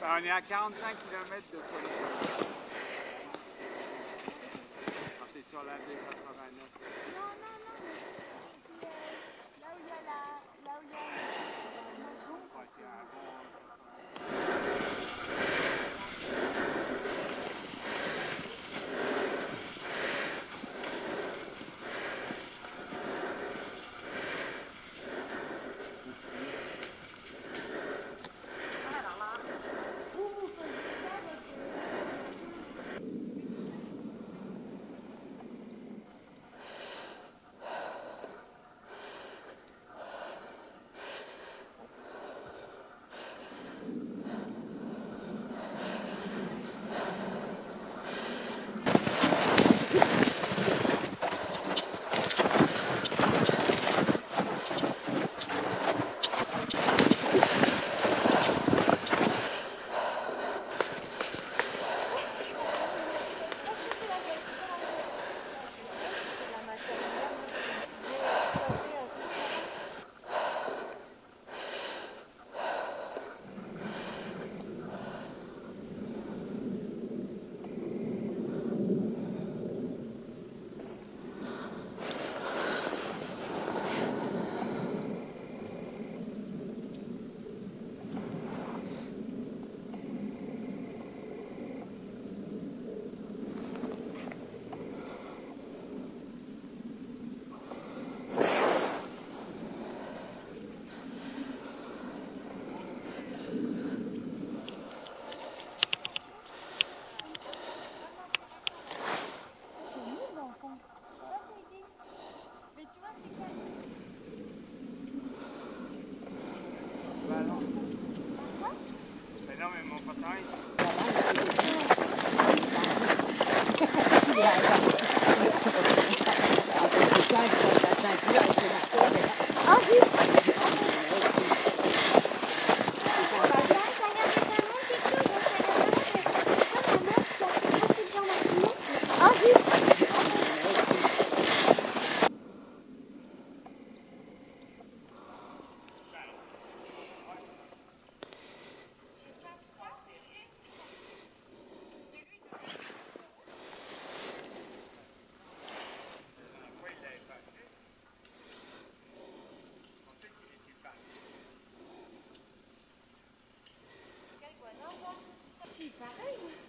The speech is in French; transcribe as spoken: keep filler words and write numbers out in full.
On est à quarante-cinq kilomètres de Pointe. C'est sur la D quatre-vingt-neuf. Non, non, non, mais là où il y a la... Là où il y a la maison. Ouais, c'est un bon... Bah non. Mais non, mais mon patin, Ah oui. Ah oui. Si, pareil.